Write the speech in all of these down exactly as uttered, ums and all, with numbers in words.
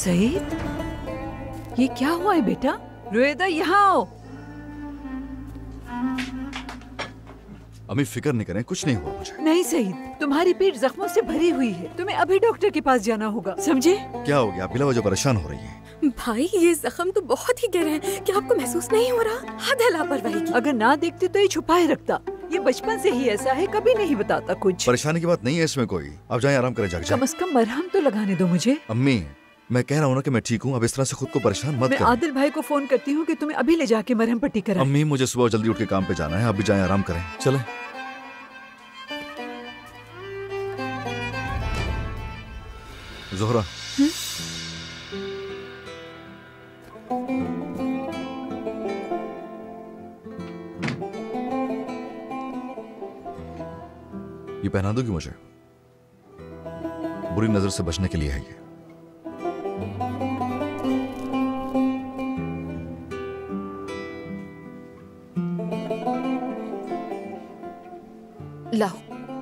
सईद, ये क्या हुआ है बेटा? रुएदा यहाँ आओ। अम्मी फिक्र नहीं करें, कुछ नहीं हुआ मुझे। नहीं सईद, तुम्हारी पीठ जख्मों से भरी हुई है, तुम्हें अभी डॉक्टर के पास जाना होगा, समझे? क्या हो गया? आप बिला वजह परेशान हो रही हैं। भाई ये जख्म तो बहुत ही गहरे हैं, क्या आपको महसूस नहीं हो रहा? हद है लापरवाही की। अगर ना देखते तो ये छुपाए रखता। ये बचपन से ही ऐसा है, कभी नहीं बताता कुछ। परेशानी की बात नहीं है इसमें कोई। आप जाएं, आराम करें, जाग जाएं। कम से कम मरहम तो लगाने दो मुझे। अम्मी, मैं कह रहा हूँ ना कि मैं ठीक हूँ, अब इस तरह से खुद को परेशान मत मैं करें। आदिल भाई को फोन करती हूँ कि तुम्हें अभी ले जाके मरहम पट्टी कराएं। अम्मी, मुझे सुबह जल्दी उठ के काम पे जाना है, आप भी जाएं, आराम करें। चलें। ज़ोहरा, ये पहना दोगी मुझे? बुरी नजर से बचने के लिए है ये। लाओ।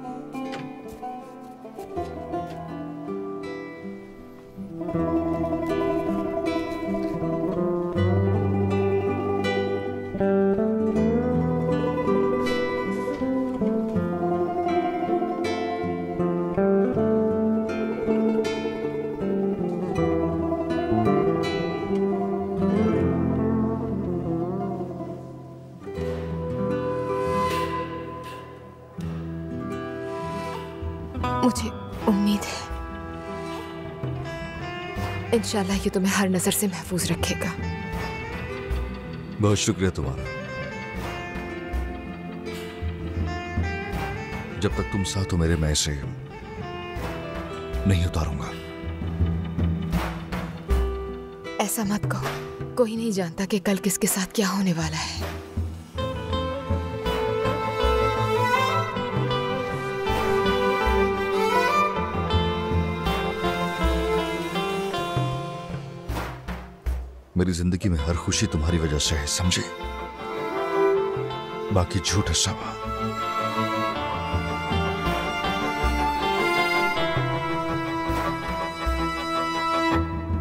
मुझे उम्मीद है इंशाल्लाह ये तुम्हें हर नजर से महफूज रखेगा। बहुत शुक्रिया तुम्हारा। जब तक तुम साथ हो मेरे, मैं इसे नहीं उतारूंगा। ऐसा मत कहो, कोई नहीं जानता कि कल किसके साथ क्या होने वाला है। मेरी जिंदगी में हर खुशी तुम्हारी वजह से है, समझे? बाकी झूठ है सब।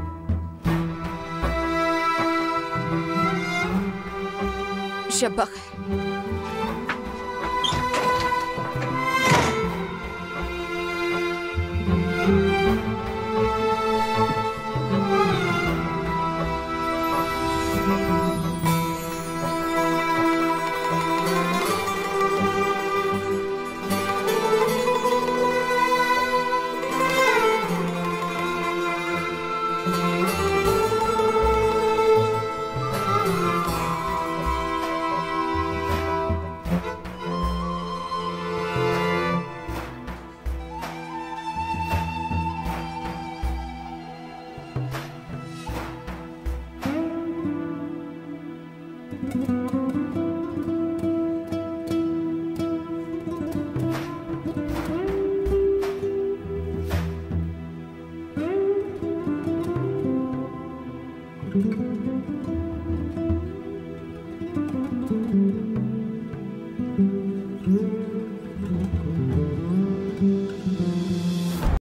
शब्बा खैर।